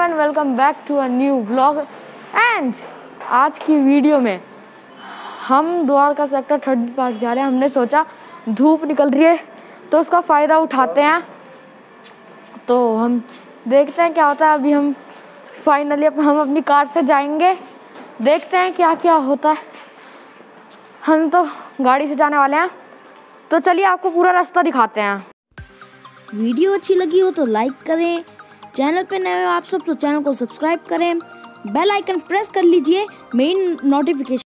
And welcome back to a new vlog. And आज की video में हम द्वारका सेक्टर 30 पार्क जा रहे हैं। हमने सोचा धूप निकल रही है तो उसका फ़ायदा उठाते हैं, तो हम देखते हैं क्या होता है। अभी हम फाइनली हम अपनी कार से जाएंगे, देखते हैं क्या क्या होता है। हम तो गाड़ी से जाने वाले हैं, तो चलिए आपको पूरा रास्ता दिखाते हैं। वीडियो अच्छी लगी हो तो लाइक करें, चैनल पे नए हो आप सब तो चैनल को सब्सक्राइब करें, बेल आइकन प्रेस कर लीजिए मेन नोटिफिकेशन।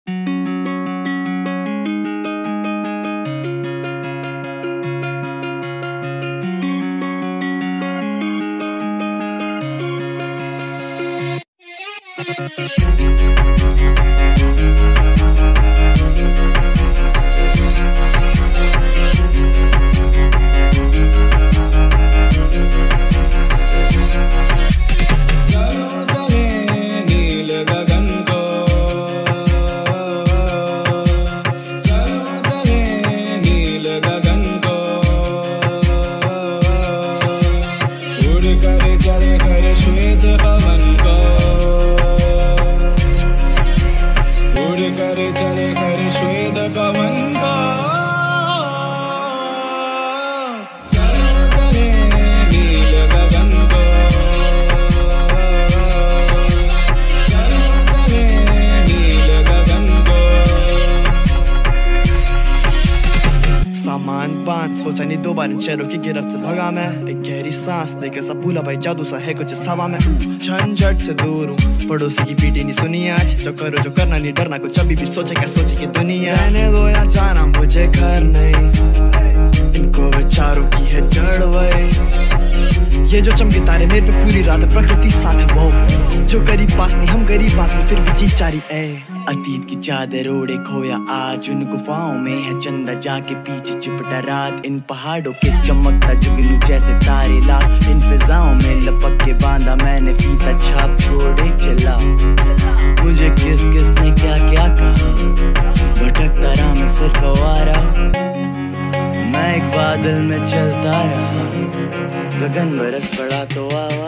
सोचा नहीं दो बार इन शहरों की गिरफ्त से भगा मैं। एक गहरी सांस लेकर सब भूला भाई, जादू सा है कुछ हवा में। झंझट से दूर हूँ, पड़ोसी की पीटी नहीं सुनी आज। जो करो जो करना नहीं डरना, कुछ अभी भी सोचे क्या सोचे की दुनिया। रहने दो या जाना मुझे घर नहीं, इनको विचारों की है जड़ वही। ये जो चमके तारे मेरे पे पूरी रात प्रकृति साथ है वो। जो गरीब पास नहीं हम गरीब बात में फिर भी जी चारी है। अतीत की चादर ओढ़े खोया आज, उन गुफाओं में है चंदा जाके पीछे चिपटा रात। इन पहाड़ों के चमकता जुगनू जैसे तारे लाख। इन फिजाओं में लपक के बांधा मैंने फीता छाप छोड़े चला। मुझे किस किस ने क्या क्या कहा, भटकता रहा मैं सिर्फ आवारा। मैं एक बादल में चलता रहा, गगन बरस पड़ा तो आवा।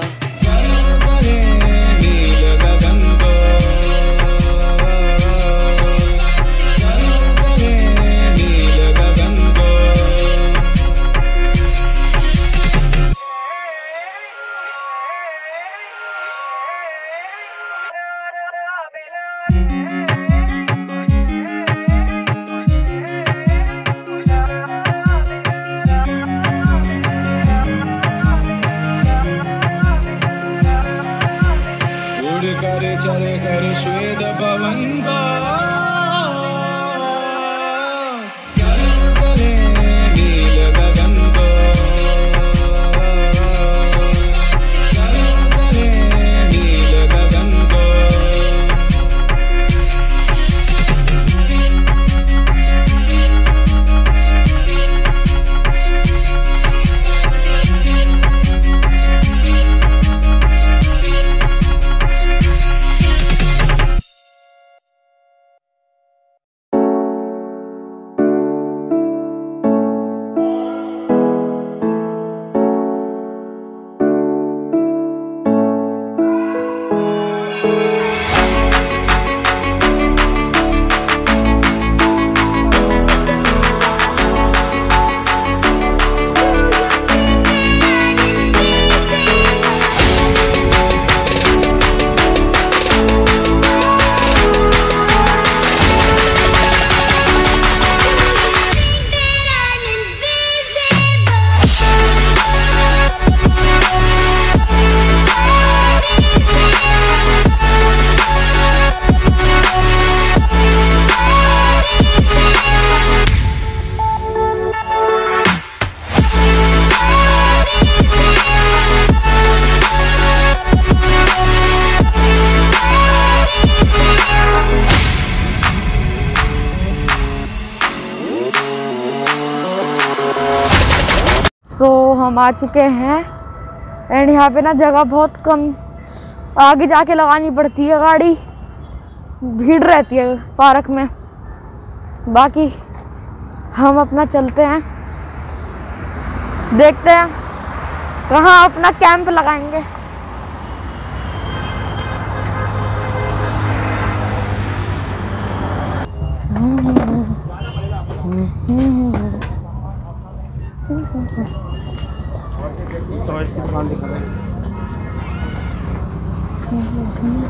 चले कर श्वेत पवन का, चले नील गगन को, चले नील गगन को। हम आ चुके हैं एंड यहाँ पे ना जगह बहुत कम, आगे जाके लगानी पड़ती है गाड़ी, भीड़ रहती है पार्क में। बाकी हम अपना चलते हैं, देखते हैं कहाँ अपना कैंप लगाएंगे।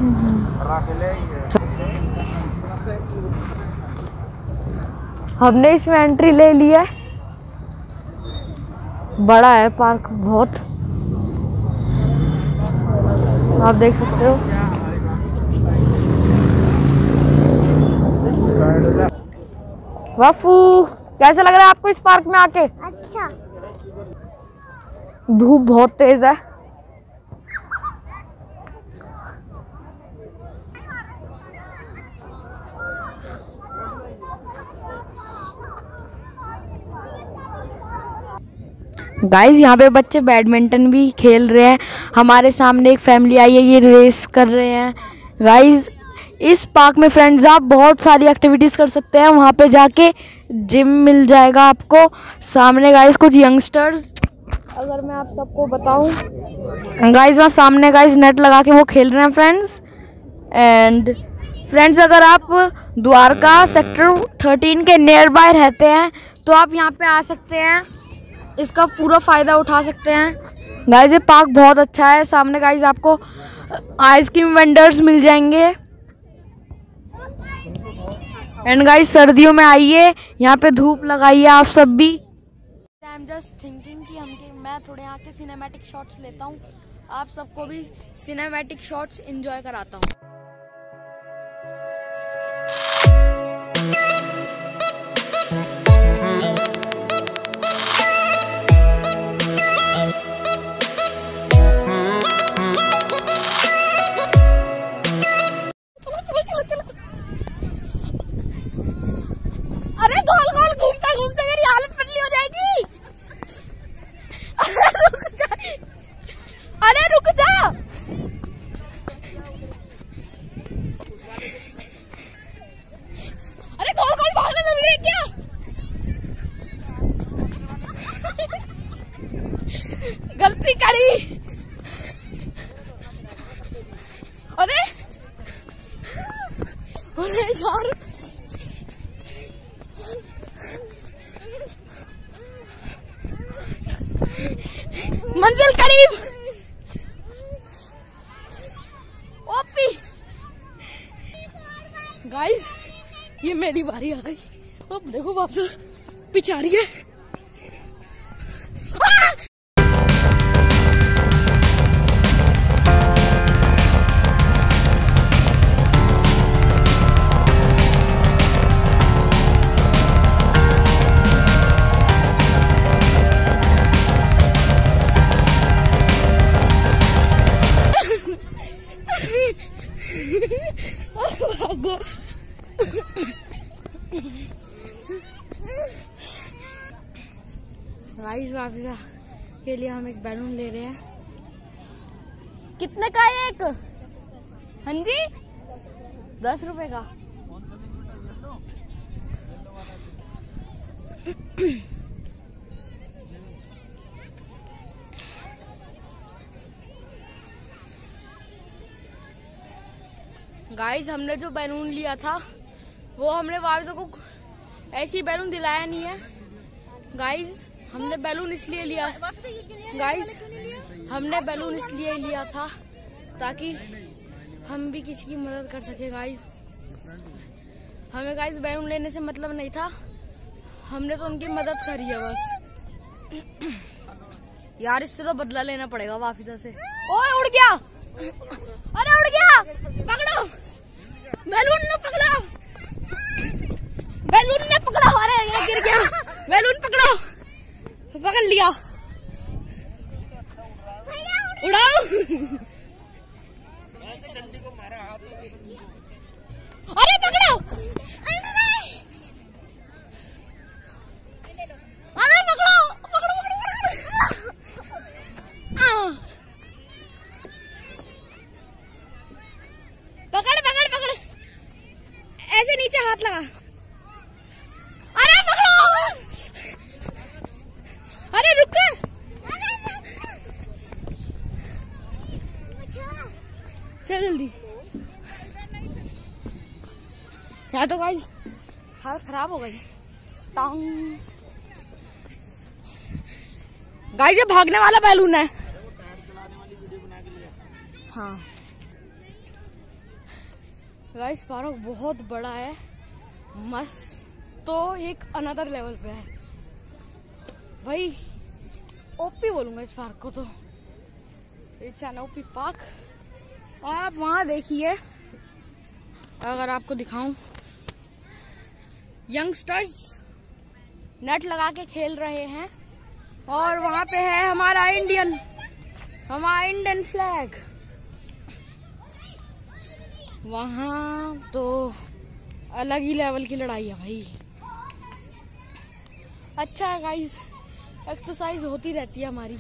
हमने इसमें एंट्री ले ली है। बड़ा है पार्क बहुत, आप देख सकते हो। बाफू कैसा लग रहा है आपको इस पार्क में आके? अच्छा। धूप बहुत तेज है। गाइज यहाँ पे बच्चे बैडमिंटन भी खेल रहे हैं। हमारे सामने एक फैमिली आई है, ये रेस कर रहे हैं। गाइज इस पार्क में फ्रेंड्स आप बहुत सारी एक्टिविटीज़ कर सकते हैं। वहाँ पे जाके जिम मिल जाएगा आपको। सामने गाइज कुछ यंगस्टर्स, अगर मैं आप सबको बताऊं, गाइज वहाँ सामने गाइज नेट लगा के वो खेल रहे हैं फ्रेंड्स। एंड फ्रेंड्स अगर आप द्वारका सेक्टर 13 के नियर बाय रहते हैं तो आप यहाँ पे आ सकते हैं, इसका पूरा फ़ायदा उठा सकते हैं। गाइज ये पार्क बहुत अच्छा है। सामने गाइज आपको आइसक्रीम वेंडर्स मिल जाएंगे। एंड गाइज सर्दियों में आइए, यहाँ पे धूप लगाइए आप सब भी। आई एम जस्ट थिंकिंग कि मैं थोड़े यहाँ के सिनेमैटिक शॉट्स लेता हूँ, आप सबको भी सिनेमैटिक शॉट्स एंजॉय कराता हूँ। अरे गोल गोल घूमते घूमते मेरी हालत बदली हो जाएगी। अरे रुक जा। अरे गोल गोल भागना जरूरी है क्या? गलती करी। अरे अरे यार मंजिल करीब। ओपी गाइस ये मेरी बारी आ गई। अब देखो वापस पीछे आ रही है। गाइस वापस के लिए हम एक बैलून ले रहे हैं। कितने का है एक? हाँ जी 10 रुपए का। गाइस हमने जो बैलून लिया था वो हमने वापस को ऐसी बैलून दिलाया नहीं है। गाइस हमने बैलून इसलिए लिया, गाइस हमने बैलून इसलिए लिया था ताकि हम भी किसी की मदद कर सके। गाइस हमें गाइस बैलून लेने से मतलब नहीं था, हमने तो उनकी मदद करी है बस। यार इससे तो बदला लेना पड़ेगा वाफिजा से। ओए उड़ गया, अरे उड़ गया, पकड़ो बैलून ने पकड़ो, बैलून ने पकड़ो। अरे ये गिर गया, बैलून पकड़ो, पकड़ लिया, उड़ाओ। अरे पकड़ो, अरे पकड़ो पकड़ो पकड़ो। पकड़ पकड़ पकड़, ऐसे नीचे हाथ लगा। अरे पकड़ो, अरे रुक, चल जल्दी। यहाँ तो गाइस हालत खराब हो गई। टांग गाइस ये भागने वाला बैलून है। हाँ गाइस पार्क बहुत बड़ा है, मस्त, तो एक अनदर लेवल पे है भाई। ओपी बोलूंगा इस पार्क को, तो इट्स एन ओपी पार्क। आप वहां देखिए, अगर आपको दिखाऊं, यंगस्टर्स नेट लगा के खेल रहे हैं और वहां पे है हमारा इंडियन फ्लैग। वहां तो अलग ही लेवल की लड़ाई है भाई। अच्छा है गाइस, एक्सरसाइज होती रहती है हमारी।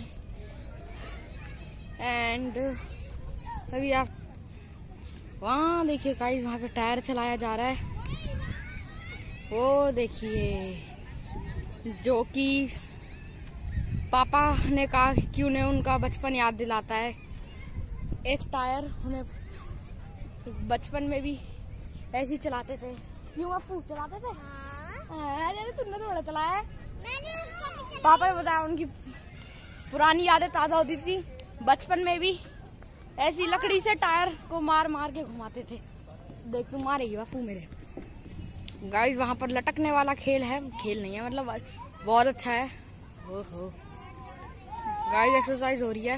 एंड अभी आप वहां देखिए गाइस, वहां पे टायर चलाया जा रहा है। वो देखिए, जो कि पापा ने कहा कि उन्हें उनका बचपन याद दिलाता है। एक टायर उन्हें बचपन में भी ऐसे ही चलाते थे। क्यों अप्पू चलाते थे? अरे तुमने तो बड़ा चलाया है। पापा ने बताया उनकी पुरानी यादें ताजा होती थी। बचपन में भी ऐसी लकड़ी से टायर को मार मार के घुमाते थे। देख तू मारेगी बापू मेरे। गाइस वहां पर लटकने वाला खेल है, खेल नहीं है मतलब, बहुत अच्छा है। ओहो गाइस, एक्सरसाइज हो रही है।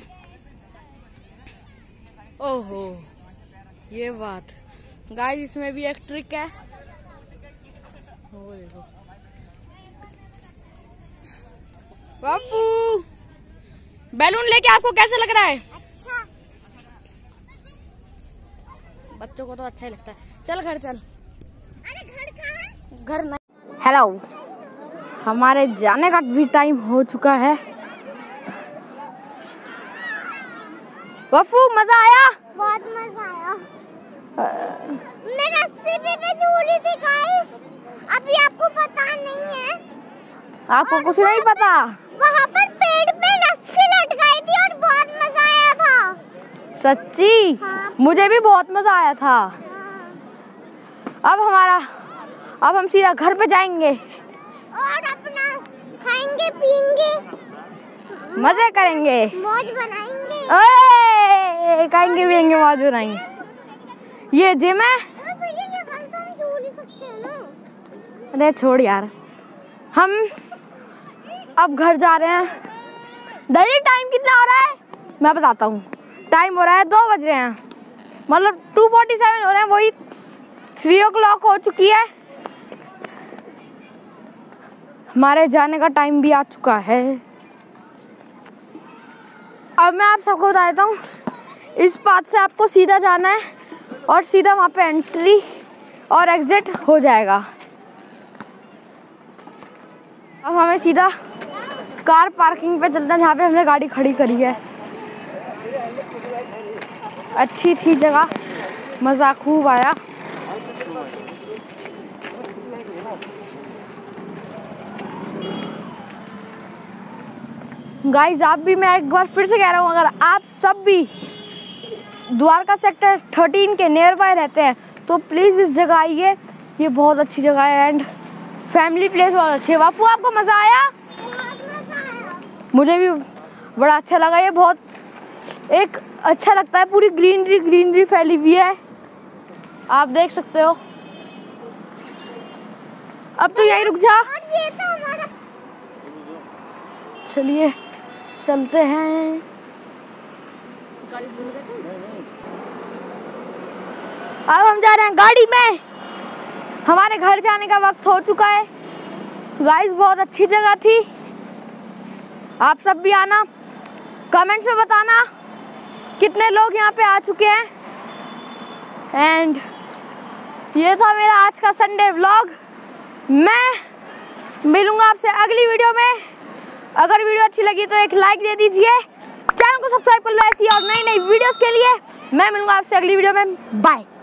ओहो ये बात गाइस, इसमें भी एक ट्रिक है। वो देखो बापू, बैलून लेके आपको कैसे लग रहा है? अच्छा। बच्चों को तो अच्छा ही लगता है। चल घर चल। अरे घर कहाँ है? घर नहीं। हेलो, हमारे जाने का भी टाइम हो चुका है। बापू मजा आया? बहुत मजा आया। मैं रस्सी पे झूली थी गाइस, अभी आपको पता नहीं है। आपको कुछ नहीं पता? वहाँ पर पेड़ पे रस्सी लटकाई थी और बहुत मजा आया था। सच्ची? हाँ। मुझे भी बहुत मजा आया था। हाँ। अब हम सीधा घर पे जाएंगे और अपना खाएंगे पीएंगे, मजे करेंगे, मौज बनाएंगे। खाएंगे पिएंगे, मौज बनाएंगे। ये जिम है। झूल ही सकते हैं ना। अरे छोड़ यार, हम अब घर जा रहे हैं। डैडी टाइम कितना हो रहा है? मैं बताता हूँ। टाइम हो रहा है 2 बज रहे हैं, मतलब 2:47 हो रहे हैं। वही 3 o'clock हो चुकी है। हमारे जाने का टाइम भी आ चुका है। अब मैं आप सबको बता देता हूँ, इस पाथ से आपको सीधा जाना है और सीधा वहाँ पे एंट्री और एग्जिट हो जाएगा। अब हमें सीधा कार पार्किंग पे चलते हैं, जहाँ पे हमने गाड़ी खड़ी करी है। अच्छी थी जगह, मज़ा खूब आया। गाइज आप भी, मैं एक बार फिर से कह रहा हूँ, अगर आप सब भी द्वारका सेक्टर 13 के नियर बाय रहते हैं तो प्लीज़ इस जगह आइए। ये बहुत अच्छी जगह है एंड फैमिली प्लेस बहुत अच्छी है। बापू आपको मज़ा आया? मुझे भी बड़ा अच्छा लगा। ये बहुत एक अच्छा लगता है, पूरी ग्रीनरी फैली हुई है, आप देख सकते हो। अब तो यही रुक जा। चलिए चलते हैं। अब हम जा रहे हैं गाड़ी में। हमारे घर जाने का वक्त हो चुका है। गाइस बहुत अच्छी जगह थी, आप सब भी आना। कमेंट्स में बताना कितने लोग यहाँ पे आ चुके हैं। एंड ये था मेरा आज का संडे व्लॉग। मैं मिलूंगा आपसे अगली वीडियो में। अगर वीडियो अच्छी लगी तो एक लाइक दे दीजिए, चैनल को सब्सक्राइब कर लो ऐसी और नई वीडियोस के लिए। मैं मिलूंगा आपसे अगली वीडियो में। बाय।